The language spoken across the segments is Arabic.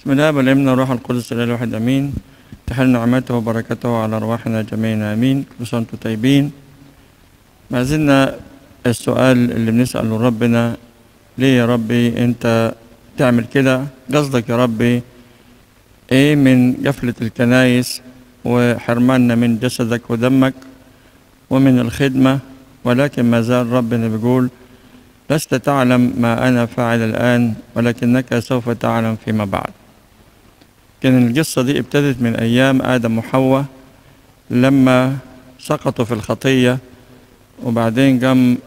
بسم الله والابن والروح القدس الاله الواحد امين. تحل نعمته وبركته على ارواحنا جميعا امين. كل سنه وانتم طيبين. ما زلنا السؤال اللي بنساله ربنا: ليه يا ربي انت تعمل كده؟ قصدك يا ربي ايه من قفله الكنايس وحرماننا من جسدك ودمك ومن الخدمه؟ ولكن ما زال ربنا بيقول: لست تعلم ما أنا فاعل الآن ولكنك سوف تعلم فيما بعد. كان القصة دي ابتدت من أيام آدم وحواء لما سقطوا في الخطية، وبعدين قام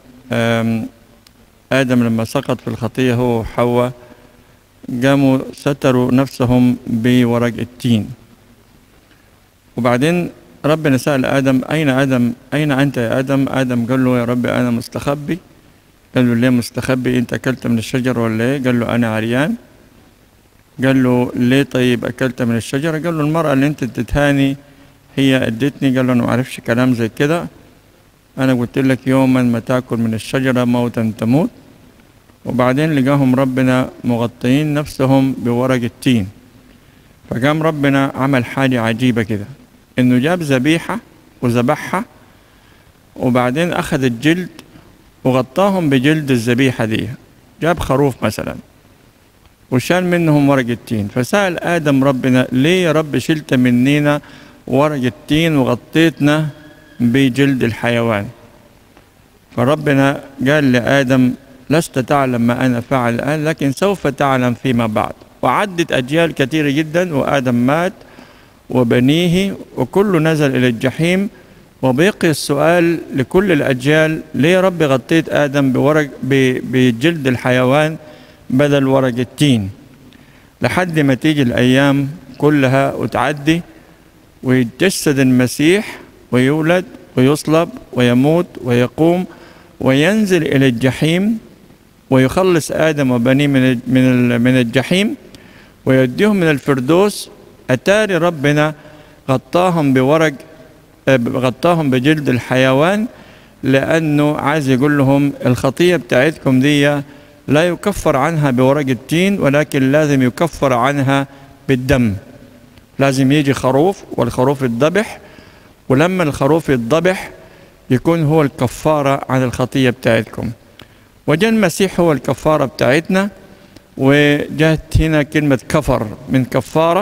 آدم لما سقط في الخطية هو وحواء قاموا ستروا نفسهم بورق التين. وبعدين ربنا سأل آدم: أين آدم؟ أين أنت يا آدم؟ آدم قال له: يا ربي أنا مستخبي. قال له: ليه مستخبي؟ انت اكلت من الشجر ولا ايه؟ قال له: انا عريان. قال له: ليه طيب اكلت من الشجره؟ قال له: المراه اللي انت اديتهاني هي ادتني. قال له: انا ما اعرفش كلام زي كده، انا قلت لك يوما ما تاكل من الشجره موتا تموت. وبعدين لقاهم ربنا مغطيين نفسهم بورق التين، فقام ربنا عمل حاجه عجيبه كده، انه جاب ذبيحه وذبحها، وبعدين اخذ الجلد وغطاهم بجلد الذبيحة دي. جاب خروف مثلا وشال منهم ورق التين، فسأل آدم ربنا: ليه يا رب شلت مننا ورق التين وغطيتنا بجلد الحيوان؟ فربنا قال لآدم: لست تعلم ما أنا فاعل الآن لكن سوف تعلم فيما بعد. وعدت أجيال كثيرة جدا، وآدم مات وبنيه وكله نزل إلى الجحيم، وبيقي السؤال لكل الأجيال: ليه يا رب غطيت آدم بجلد الحيوان بدل ورق التين؟ لحد ما تيجي الأيام كلها وتعدي ويتجسد المسيح ويولد ويصلب ويموت ويقوم وينزل إلى الجحيم ويخلص آدم وبنيه من الجحيم ويوديهم من الفردوس. أتاري ربنا غطاهم بجلد الحيوان، لأنه عايز يقول لهم: الخطية بتاعتكم دي لا يكفر عنها بورق التين، ولكن لازم يكفر عنها بالدم. لازم يجي خروف، والخروف يتذبح، ولما الخروف يتذبح يكون هو الكفارة عن الخطية بتاعتكم. وجاء المسيح هو الكفارة بتاعتنا، وجاءت هنا كلمة كفر من كفارة،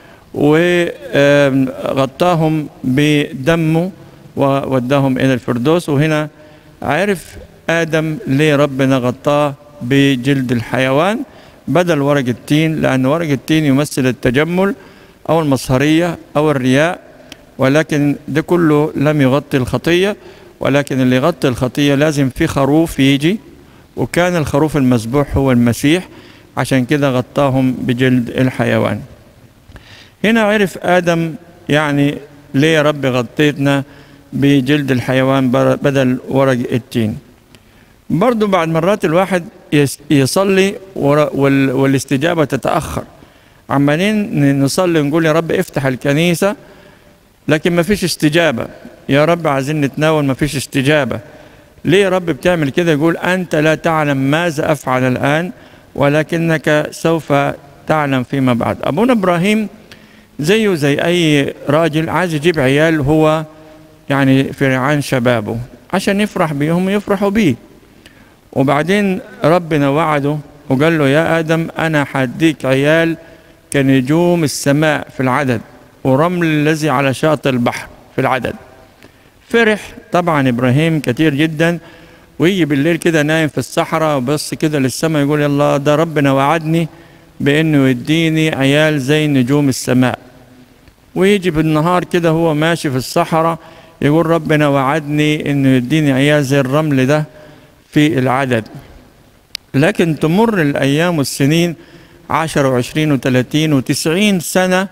وغطاهم بدمه ووداهم إلى الفردوس. وهنا عرف آدم ليه ربنا غطاه بجلد الحيوان بدل ورق التين، لأن ورق التين يمثل التجمل أو المصهرية أو الرياء، ولكن ده كله لم يغطي الخطية. ولكن اللي يغطي الخطية لازم في خروف يجي، وكان الخروف المذبوح هو المسيح، عشان كده غطاهم بجلد الحيوان. هنا عرف آدم يعني ليه يا رب غطيتنا بجلد الحيوان بدل ورق التين. برضو بعد مرات الواحد يصلي والاستجابة تتأخر. عمالين نصلي نقول: يا رب افتح الكنيسة، لكن ما فيش استجابة. يا رب عايزين نتناول، ما فيش استجابة. ليه يا رب بتعمل كده؟ يقول: أنت لا تعلم ماذا أفعل الآن ولكنك سوف تعلم فيما بعد. أبونا إبراهيم زيه زي أي راجل عايز يجيب عيال، هو يعني في ريعان شبابه عشان يفرح بيهم ويفرحوا بيه. وبعدين ربنا وعده وقال له: يا آدم أنا حديك عيال كنجوم السماء في العدد، ورمل الذي على شاطئ البحر في العدد. فرح طبعا إبراهيم كتير جدا، ويجي بالليل كده نايم في الصحراء وبص كده للسماء يقول: يلا ده ربنا وعدني بأنه يديني عيال زي نجوم السماء. ويجي بالنهار كده هو ماشي في الصحراء يقول: ربنا وعدني أنه يديني عيال زي الرمل ده في العدد. لكن تمر الأيام والسنين 10 و20 و30 و90 سنة،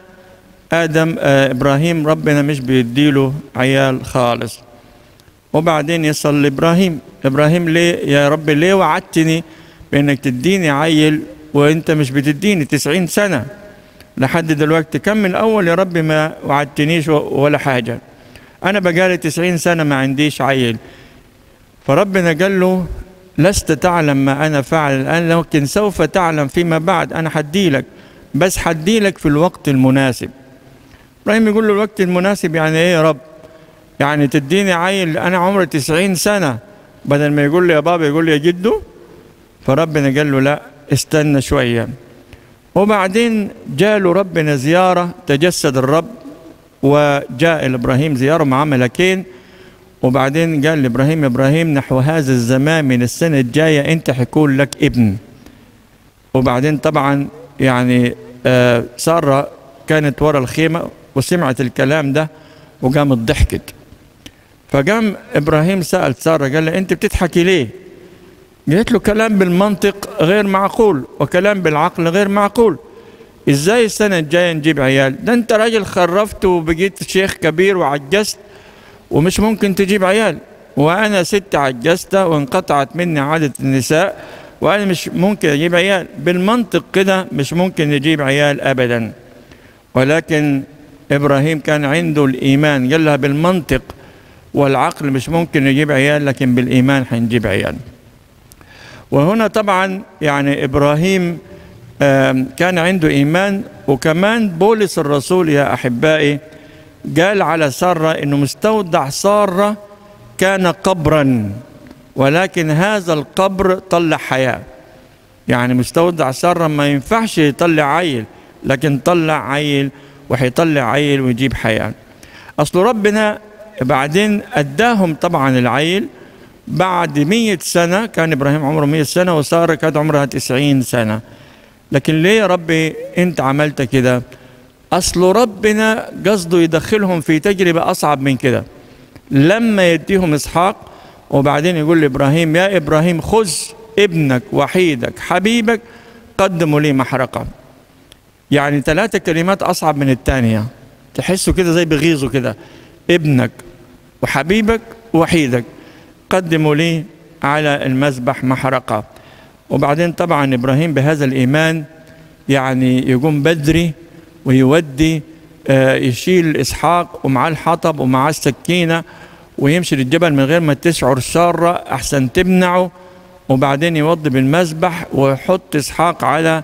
إبراهيم ربنا مش بيديله عيال خالص. وبعدين يصل لإبراهيم: إبراهيم ليه يا رب ليه وعدتني بأنك تديني عيل وانت مش بتديني 90 سنة لحد دلوقتي؟ كم من اول يا رب ما وعدتنيش ولا حاجة، انا بقالي 90 سنة ما عنديش عيل. فربنا قال له: لست تعلم ما انا فاعل الان لكن سوف تعلم فيما بعد. انا حديلك بس هديلك في الوقت المناسب. إبراهيم يقول له الوقت المناسب يعني إيه يا رب؟ يعني تديني عيل أنا عمري 90 سنة بدل ما يقول لي يا بابا يقول لي يا جدو؟ فربنا قال له لا، استنى شوية. وبعدين جاله ربنا زيارة، تجسد الرب وجاء لإبراهيم زيارة مع ملكين. وبعدين قال لإبراهيم: إبراهيم نحو هذا الزمان من السنة الجاية أنت حيكون لك ابن. وبعدين طبعا يعني سارة كانت ورا الخيمة وسمعت الكلام ده وقامت ضحكت. فقام إبراهيم سأل سارة قال لها: أنت بتضحكي ليه؟ قالت له: كلام بالمنطق غير معقول وكلام بالعقل غير معقول. ازاي السنة الجاية نجيب عيال؟ ده انت راجل خرفت وبقيت شيخ كبير وعجزت ومش ممكن تجيب عيال، وانا ست عجزت وانقطعت مني عادة النساء وانا مش ممكن اجيب عيال. بالمنطق كده مش ممكن نجيب عيال ابدا. ولكن ابراهيم كان عنده الايمان، قال لها بالمنطق والعقل مش ممكن نجيب عيال، لكن بالايمان حنجيب عيال. وهنا طبعا يعني إبراهيم كان عنده إيمان. وكمان بولس الرسول يا أحبائي قال على سارة إنه مستودع سارة كان قبرا، ولكن هذا القبر طلع حياة. يعني مستودع سارة ما ينفعش يطلع عيل، لكن طلع عيل وحيطلع عيل ويجيب حياة. أصل ربنا بعدين أداهم طبعا العيل بعد 100 سنة. كان إبراهيم عمره 100 سنة وسارة كانت عمرها 90 سنة. لكن ليه يا ربي أنت عملت كده؟ أصل ربنا قصده يدخلهم في تجربة أصعب من كده. لما يديهم إسحاق وبعدين يقول لإبراهيم: يا إبراهيم خذ ابنك وحيدك حبيبك قدموا لي محرقة. يعني 3 كلمات أصعب من الثانية، تحسوا كده زي بغيظوا كده: ابنك وحبيبك وحيدك قدموا لي على المذبح محرقة. وبعدين طبعا إبراهيم بهذا الإيمان يعني يقوم بدري ويودي يشيل إسحاق ومعاه الحطب ومعاه السكينة ويمشي للجبل من غير ما تشعر سارة أحسن تمنعه. وبعدين يوضي بالمذبح ويحط إسحاق على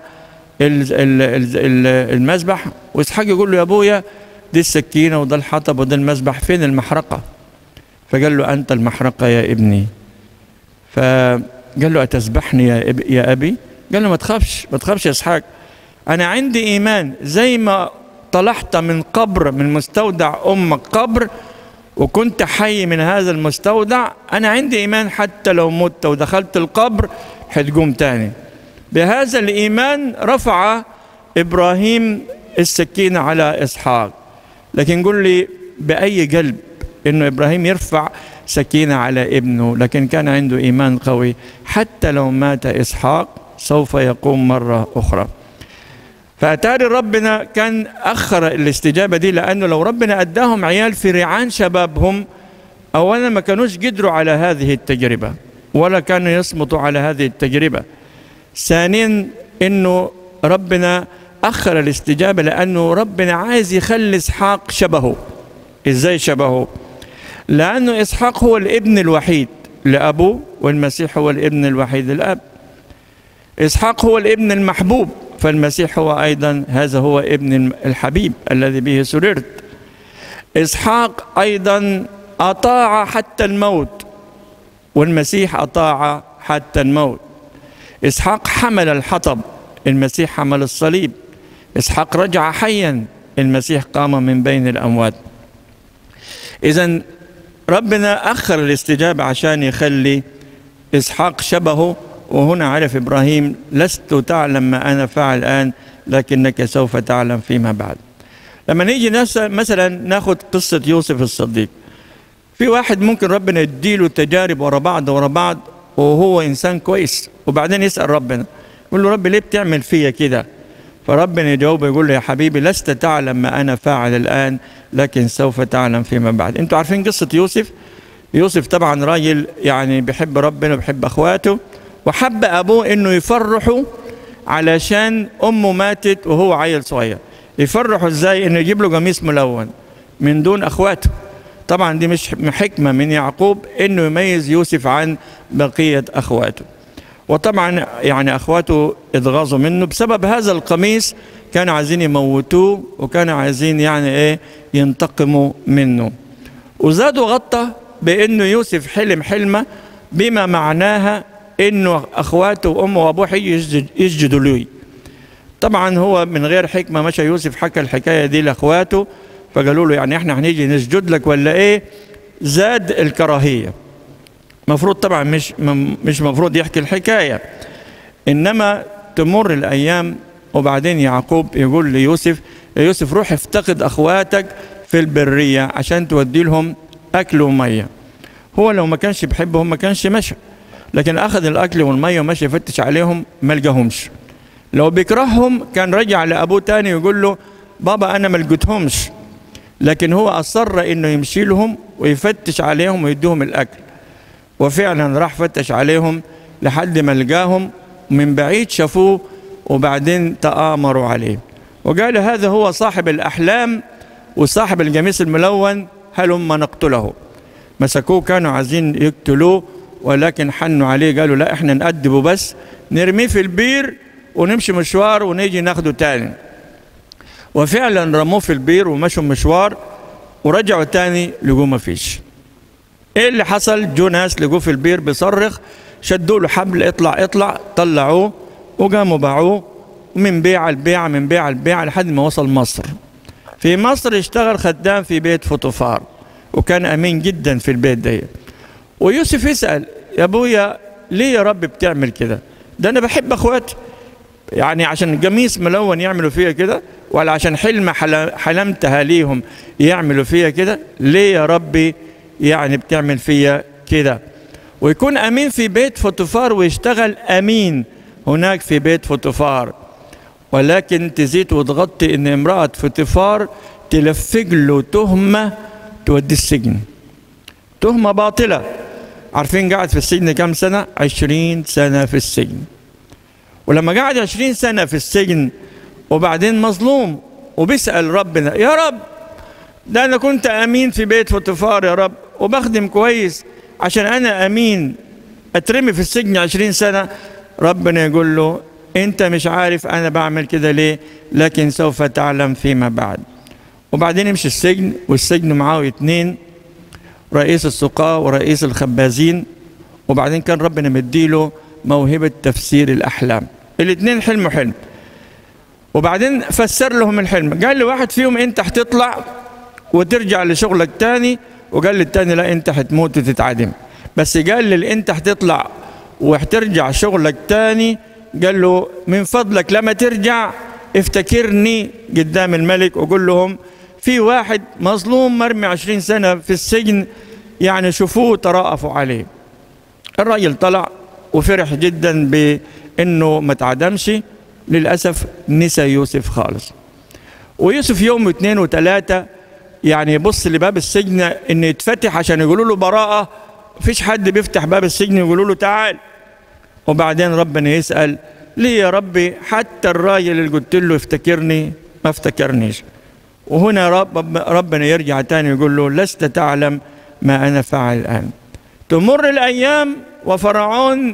المذبح، وإسحاق يقول له: يا أبويا دي السكينة وده الحطب وده المذبح، فين المحرقة؟ فقال له: أنت المحرقة يا ابني. فقال له: أتذبحني يا أبي؟ قال له: ما تخافش يا إسحاق، أنا عندي إيمان. زي ما طلعت من قبر، من مستودع أمك قبر، وكنت حي من هذا المستودع، أنا عندي إيمان حتى لو مت ودخلت القبر حتقوم تاني. بهذا الإيمان رفع إبراهيم السكينة على إسحاق. لكن قل لي بأي قلب إنه إبراهيم يرفع سكينة على ابنه؟ لكن كان عنده إيمان قوي، حتى لو مات إسحاق سوف يقوم مرة أخرى. فأتاري ربنا كان أخر الاستجابة دي، لأنه لو ربنا أداهم عيال في ريعان شبابهم، أولا ما كانوش قدروا على هذه التجربة ولا كانوا يصمتوا على هذه التجربة. ثانيا إنه ربنا أخر الاستجابة لأنه ربنا عايز يخلي إسحاق شبهه. إزاي شبهه؟ لأنه إسحاق هو الابن الوحيد لأبوه، والمسيح هو الابن الوحيد للأب. إسحاق هو الابن المحبوب، فالمسيح هو أيضا هذا هو ابن الحبيب الذي به سررت. إسحاق أيضا أطاع حتى الموت، والمسيح أطاع حتى الموت. إسحاق حمل الحطب، المسيح حمل الصليب. إسحاق رجع حيا، المسيح قام من بين الأموات. إذن ربنا أخر الاستجابة عشان يخلي إسحاق شبهه. وهنا عرف إبراهيم: لست تعلم ما أنا فاعل الآن، لكنك سوف تعلم فيما بعد. لما نيجي مثلا ناخد قصة يوسف الصديق، في واحد ممكن ربنا يديله تجارب ورا بعض وهو إنسان كويس، وبعدين يسأل ربنا يقول له: ربي ليه بتعمل فيا كده؟ فربنا يجاوب يقول له: يا حبيبي لست تعلم ما أنا فاعل الآن، لكن سوف تعلم فيما بعد. انتوا عارفين قصة يوسف؟ يوسف طبعا راجل يعني بيحب ربنا وبيحب أخواته، وحب أبوه إنه يفرحوا علشان أمه ماتت وهو عيل صغير. يفرحوا إزاي؟ إنه يجيب له قميص ملون من دون أخواته. طبعا دي مش حكمة من يعقوب إنه يميز يوسف عن بقية أخواته. وطبعا يعني أخواته اتغاظوا منه بسبب هذا القميص، كانوا عايزين يموتوه، وكانوا عايزين يعني ايه ينتقموا منه. وزادوا غطى بانه يوسف حلم حلمه بما معناها انه اخواته وامه وابوه يسجدوا له. طبعا هو من غير حكمه مشى يوسف حكى الحكايه دي لاخواته، فقالوا له يعني احنا هنيجي نسجد لك ولا ايه؟ زاد الكراهيه. مفروض طبعا مش مفروض يحكي الحكايه، انما تمر الايام وبعدين يعقوب يقول ليوسف: يا يوسف روح افتقد اخواتك في البريه عشان تودي لهم اكل وميه. هو لو ما كانش بيحبهم ما كانش مشى، لكن اخذ الاكل والميه ومشى يفتش عليهم ما لقاهمش. لو بيكرههم كان رجع لابوه تاني ويقول له: بابا انا ما لقيتهمش. لكن هو اصر انه يمشي لهم ويفتش عليهم ويديهم الاكل، وفعلا راح فتش عليهم لحد ما لقاهم، من بعيد شافوه وبعدين تآمروا عليه وقالوا: هذا هو صاحب الأحلام وصاحب القميص الملون، هلم نقتله. مسكوه كانوا عايزين يقتلوه، ولكن حنوا عليه قالوا: لا احنا نأدبه بس، نرميه في البير ونمشي مشوار ونيجي ناخده تاني. وفعلا رموه في البير ومشوا مشوار ورجعوا تاني لقوه ما فيش. ايه اللي حصل؟ جو ناس لقوه في البير بيصرخ، شدوا له حبل: اطلع اطلع، طلعوه وقاموا باعوه، ومن بيع البيع من بيع البيع لحد ما وصل مصر. في مصر اشتغل خدام في بيت فوطيفار، وكان امين جدا في البيت ده. ويوسف يسأل: يا ابويا ليه يا رب بتعمل كده؟ ده انا بحب اخواتي، يعني عشان قميص ملون يعملوا فيا كده؟ ولا عشان حلمة حلمتها ليهم يعملوا فيا كده؟ ليه يا ربي يعني بتعمل فيا كده؟ ويكون امين في بيت فوطيفار ويشتغل امين هناك في بيت فوطيفار، ولكن تزيد وتغطي ان امرأة فوطيفار تلفق له تهمة تودي السجن، تهمة باطلة. عارفين قاعد في السجن كم سنة؟ 20 سنة في السجن. ولما قاعد 20 سنة في السجن وبعدين مظلوم وبيسأل ربنا: يا رب ده أنا كنت أمين في بيت فوطيفار يا رب وبخدم كويس، عشان أنا أمين أترمي في السجن 20 سنة؟ ربنا يقول له: أنت مش عارف أنا بعمل كده ليه، لكن سوف تعلم فيما بعد. وبعدين يمشي السجن، والسجن معاه 2: رئيس السقاة ورئيس الخبازين. وبعدين كان ربنا مديله موهبة تفسير الأحلام، 2 حلموا حلم، وبعدين فسر لهم الحلم. قال لواحد فيهم: أنت هتطلع وترجع لشغلك تاني، وقال للتاني: لا أنت هتموت وتتعدم. بس قال لي: أنت هتطلع وهترجع شغلك تاني، قال له: من فضلك لما ترجع افتكرني قدام الملك وقول لهم في واحد مظلوم مرمي 20 سنة في السجن، يعني شوفوه ترأفوا عليه. الراجل طلع وفرح جدا بأنه ما تعدمش. للأسف نسى يوسف خالص. ويوسف يوم 2 و3 يعني يبص لباب السجن إنه يتفتح عشان يقولوا له براءة، مفيش حد بيفتح باب السجن يقولوا له تعال. وبعدين ربنا يسأل: ليه يا ربي حتى الراجل اللي قلت له افتكرني ما افتكرنيش؟ وهنا ربنا يرجع تاني يقول له: لست تعلم ما أنا فاعل الآن. تمر الأيام وفرعون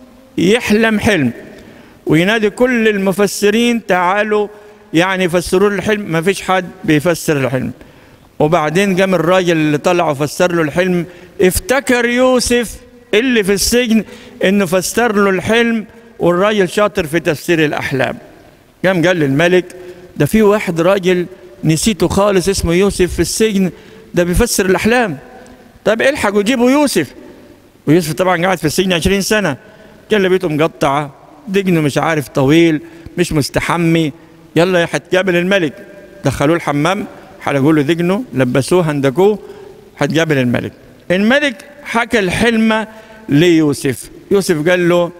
يحلم حلم وينادي كل المفسرين: تعالوا يعني يفسروا له الحلم. ما فيش حد بيفسر الحلم. وبعدين قام الراجل اللي طلع وفسر له الحلم افتكر يوسف اللي في السجن انه فسر له الحلم، والراجل شاطر في تفسير الأحلام. قام قال للملك: ده في واحد راجل نسيته خالص اسمه يوسف في السجن، ده بيفسر الأحلام. طب الحقوا جيبوا يوسف. ويوسف طبعا قاعد في السجن 20 سنة، كان بيته مقطعة، دجنه مش عارف طويل، مش مستحمي. يلا هتقابل الملك. دخلوه الحمام، حلقوا له دجنه، لبسوه، هندكوه، هتقابل الملك. الملك حكى الحلمة ليوسف. يوسف قال له: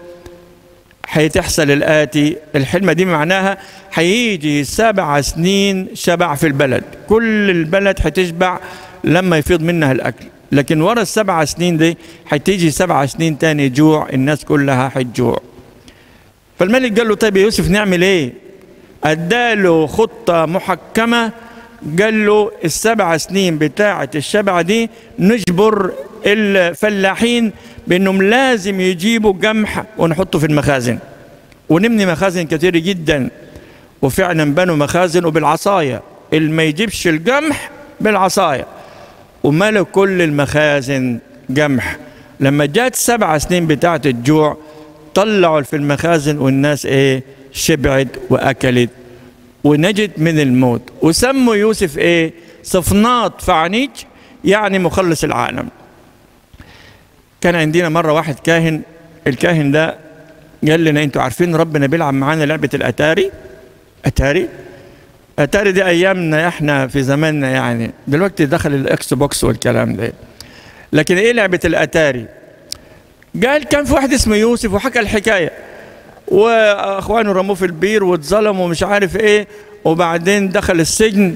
هيتحصل الآتي. الحلمة دي معناها هيجي 7 سنين شبع في البلد، كل البلد هتشبع لما يفيض منها الأكل، لكن ورا ال7 سنين دي هتيجي 7 سنين تاني جوع، الناس كلها هتجوع. فالملك قال له: طيب يا يوسف نعمل ايه؟ اداله خطة محكمة. قال له: ال7 سنين بتاعة الشبع دي نجبر الفلاحين بأنهم لازم يجيبوا قمح ونحطه في المخازن، ونبني مخازن كثيرة جدا، وفعلا بنوا مخازن وبالعصاية، اللي ما يجيبش القمح بالعصاية، وملوا كل المخازن قمح. لما جات 7 سنين بتاعة الجوع طلعوا في المخازن والناس ايه؟ شبعت واكلت ونجت من الموت. وسموا يوسف ايه؟ صفناط فعنيج، يعني مخلص العالم. كان عندنا مرة واحد كاهن، الكاهن ده قال لنا انتوا عارفين ربنا بيلعب معانا لعبة الاتاري؟ اتاري دي ايامنا احنا في زماننا، يعني دلوقتي دخل الاكس بوكس والكلام ده. لكن ايه لعبة الاتاري؟ قال كان في واحد اسمه يوسف وحكى الحكاية، واخوانه رموه في البير واتظلم ومش عارف ايه، وبعدين دخل السجن.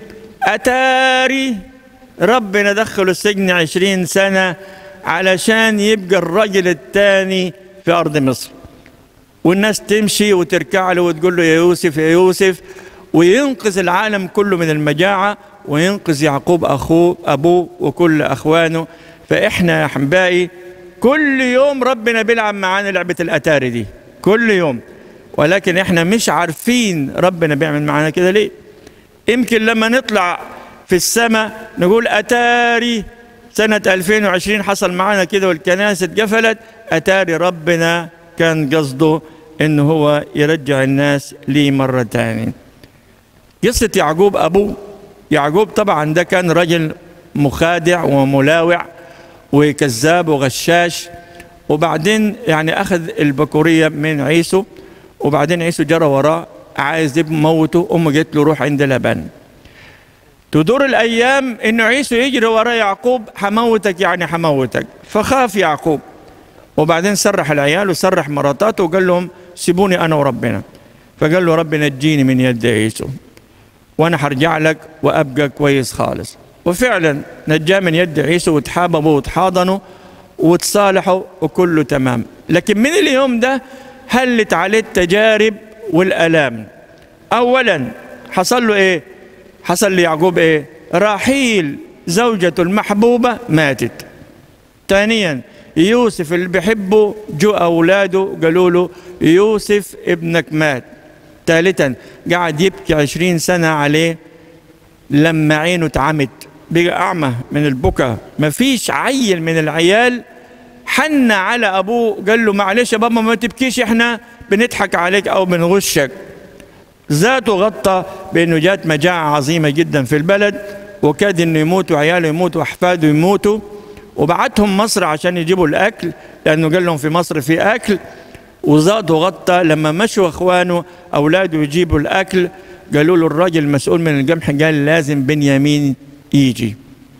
اتاري ربنا دخله السجن 20 سنة علشان يبقى الرجل الثاني في ارض مصر، والناس تمشي وتركع له وتقول له يا يوسف يا يوسف، وينقذ العالم كله من المجاعة، وينقذ يعقوب أخوه أبوه وكل أخوانه. فإحنا يا أحبائي كل يوم ربنا بيلعب معانا لعبة الأتاري دي كل يوم، ولكن إحنا مش عارفين ربنا بيعمل معانا كده ليه. يمكن لما نطلع في السماء نقول أتاري سنة 2020 حصل معانا كده والكنائس اتقفلت، أتاري ربنا كان قصده إنه هو يرجع الناس ليه مرة تانية. قصة يعقوب أبوه، يعقوب طبعا ده كان رجل مخادع وملاوع وكذاب وغشاش، وبعدين يعني أخذ البكورية من عيسو، وبعدين عيسو جرى وراه عايز يموته. أمه قالت له روح عند لبان. تدور الأيام إنه عيسو يجري وراه يعقوب، حموتك يعني حموتك. فخاف يعقوب، وبعدين سرح العيال وسرح مراتاته وقال لهم سيبوني أنا وربنا. فقال له ربنا نجيني من يد عيسو وانا هرجع لك وابقى كويس خالص. وفعلا نجاه من يد عيسو، وتحاببوا وتحاضنوا وتصالحوا وكله تمام. لكن من اليوم ده هلت عليه التجارب والالام. اولا حصل له ايه؟ حصل ليعقوب ايه؟ راحيل زوجته المحبوبه ماتت. ثانيا يوسف اللي بيحبه جو اولاده قالوا له يوسف ابنك مات. ثالثا قعد يبكي 20 سنة عليه لما عينه اتعمت، بقى أعمى من البكاء. ما فيش عيل من العيال حن على أبوه قال له معلش يا بابا ما تبكيش، احنا بنضحك عليك أو بنغشك. ذاته غطى بأنه جات مجاعة عظيمة جدا في البلد، وكاد أنه يموت وعياله يموتوا وأحفاده يموتوا، وبعتهم مصر عشان يجيبوا الأكل لأنه قال لهم في مصر في أكل. وزاد وغطى لما مشوا اخوانه اولاده يجيبوا الاكل، قالوا له الراجل المسؤول من القمح قال لازم بنيامين يجي.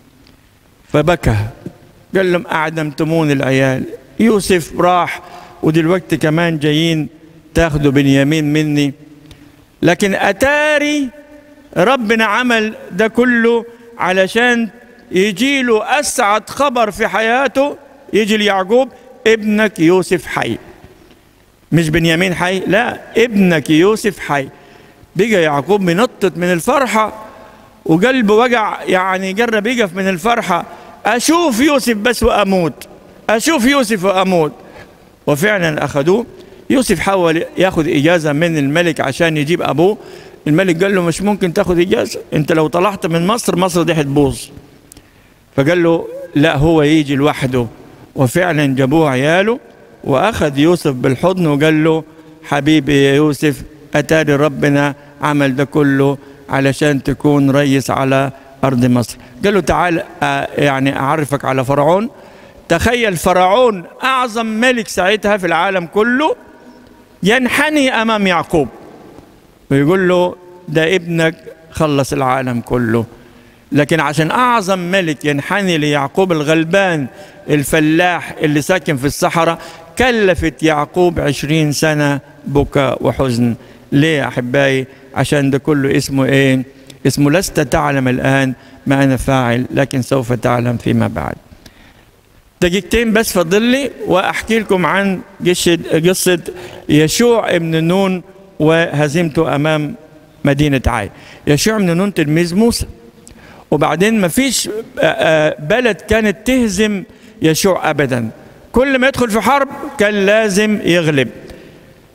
فبكى قال لهم اعدمتمون العيال، يوسف راح ودلوقتي كمان جايين تاخدوا بنيامين مني. لكن اتاري ربنا عمل ده كله علشان يجي له اسعد خبر في حياته، يجي ليعقوب ابنك يوسف حي. مش بنيامين حي، لا ابنك يوسف حي. بقى يعقوب منطط من الفرحة وقلبه وجع، يعني جرب يقف من الفرحة، أشوف يوسف بس وأموت، أشوف يوسف وأموت. وفعلا أخذوه. يوسف حاول ياخذ إجازة من الملك عشان يجيب أبوه. الملك قال له مش ممكن تاخذ إجازة، أنت لو طلعت من مصر مصر دي هتبوظ. فقال له لا هو يجي لوحده. وفعلا جابوه عياله وأخذ يوسف بالحضن وقال له حبيبي يا يوسف أتاري ربنا عمل ده كله علشان تكون رئيس على أرض مصر. قال له تعال يعني أعرفك على فرعون. تخيل فرعون أعظم ملك ساعتها في العالم كله ينحني أمام يعقوب ويقول له ده ابنك خلص العالم كله. لكن عشان أعظم ملك ينحني ليعقوب الغلبان الفلاح اللي ساكن في الصحراء، كلفت يعقوب 20 سنة بكاء وحزن. ليه يا أحبائي؟ عشان ده كله اسمه إيه؟ اسمه لست تعلم الآن ما أنا فاعل لكن سوف تعلم فيما بعد. دقيقتين بس فضل لي وأحكي لكم عن قصة يشوع ابن نون وهزيمته أمام مدينة عاي. يشوع ابن نون تلميذ موسى، وبعدين ما فيش بلد كانت تهزم يشوع أبدا. كل ما يدخل في حرب كان لازم يغلب.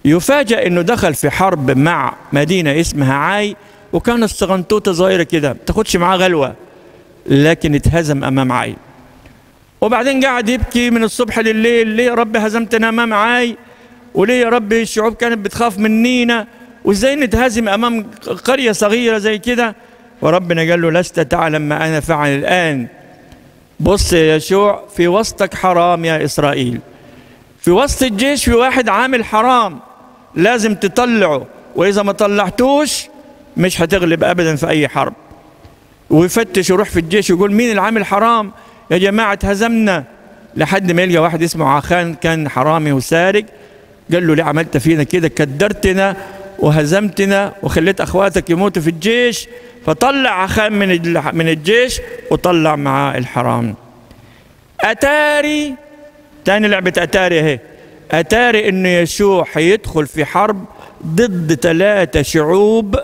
يفاجأ انه دخل في حرب مع مدينة اسمها عاي، وكانت صغنطوطة صغيرة كده ما تاخدش معاه غلوة، لكن اتهزم امام عاي. وبعدين قاعد يبكي من الصبح لليل، ليه يا رب هزمتنا امام عاي؟ وليه يا رب الشعوب كانت بتخاف منينا؟ وازاي نتهزم امام قرية صغيرة زي كده؟ وربنا قال له لست تعلم ما انا فعل الان. بص يا يشوع، في وسطك حرام يا اسرائيل، في وسط الجيش في واحد عامل حرام لازم تطلعه، واذا ما طلعتوش مش هتغلب ابدا في اي حرب. ويفتش يروح في الجيش يقول مين اللي عامل حرام يا جماعه اتهزمنا، لحد ما يلقى واحد اسمه عخان كان حرامي وسارق. قال له ليه عملت فينا كده؟ كدرتنا وهزمتنا وخليت اخواتك يموتوا في الجيش. فطلع عخان من الجيش وطلع معاه الحرام. اتاري تاني لعبة اتاري اهي، اتاري انه يشوع هيدخل في حرب ضد 3 شعوب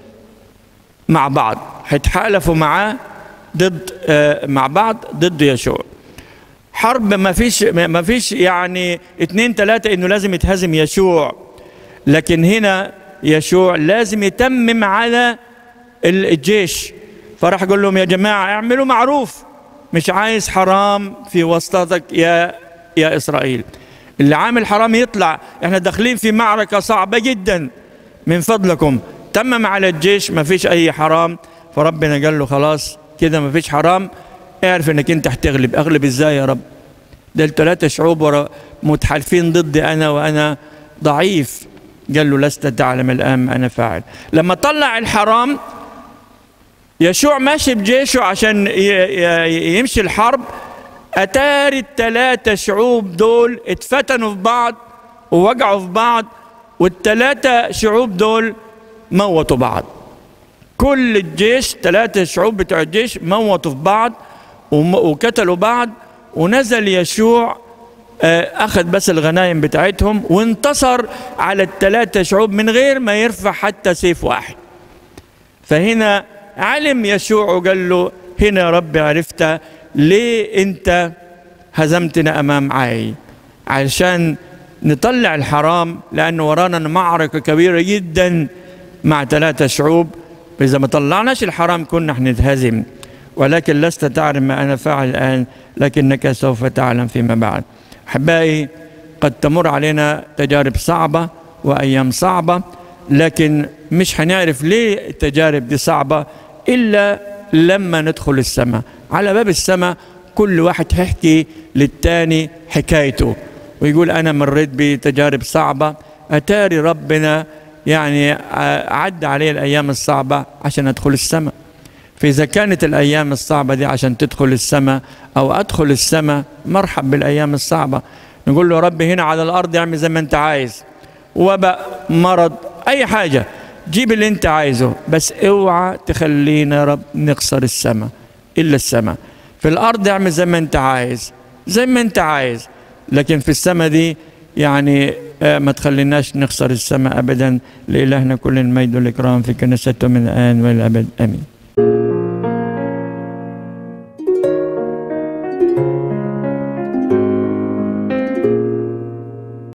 مع بعض، هيتحالفوا معاه ضد مع بعض ضد يشوع. حرب ما فيش يعني 2 3 انه لازم يتهزم يشوع، لكن هنا يشوع لازم يتمم على الجيش. فراح يقول لهم يا جماعة اعملوا معروف، مش عايز حرام في وسطك يا إسرائيل. اللي عامل حرام يطلع، احنا داخلين في معركة صعبة جدا، من فضلكم تمم على الجيش ما فيش أي حرام. فربنا قال له خلاص كده ما فيش حرام، اعرف انك انت هتغلب. اغلب ازاي يا رب؟ ده 3 شعوب ورا متحالفين ضدي انا وانا ضعيف. قال له لست تعلم الآن ما أنا فاعل. لما طلع الحرام يشوع ماشي بجيشه عشان يمشي الحرب، أتاري ال3 شعوب دول اتفتنوا في بعض ووقعوا في بعض، وال3 شعوب دول موتوا بعض. كل الجيش 3 شعوب بتوع الجيش موتوا في بعض وقتلوا بعض. ونزل يشوع أخذ بس الغنائم بتاعتهم وانتصر على ال3 شعوب من غير ما يرفع حتى سيف واحد. فهنا علم يشوع وقال له هنا يا رب عرفت ليه انت هزمتنا امام عاي، علشان نطلع الحرام، لانه ورانا معركة كبيرة جدا مع 3 شعوب، فاذا ما طلعناش الحرام كنا هنتهزم. ولكن لست تعلم ما انا فاعل الان، لكنك سوف تعلم فيما بعد. احبائي، قد تمر علينا تجارب صعبة وايام صعبة، لكن مش هنعرف ليه التجارب دي صعبة إلا لما ندخل السماء. على باب السماء كل واحد هيحكي للتاني حكايته ويقول أنا مريت بتجارب صعبة، أتاري ربنا يعني عد علي الأيام الصعبة عشان أدخل السماء. فإذا كانت الأيام الصعبة دي عشان تدخل السماء أو أدخل السماء، مرحب بالأيام الصعبة. نقول له رب هنا على الأرض اعمل زي ما أنت عايز، وباء، مرض، أي حاجة، جيب اللي أنت عايزه، بس اوعى تخلينا يا رب نخسر السماء إلا السماء. في الأرض اعمل زي ما أنت عايز، زي ما أنت عايز، لكن في السماء دي يعني ما تخليناش نخسر السماء أبدا. لإلهنا كل المجد والإكرام في كنيسته من الآن والأبد، آمين.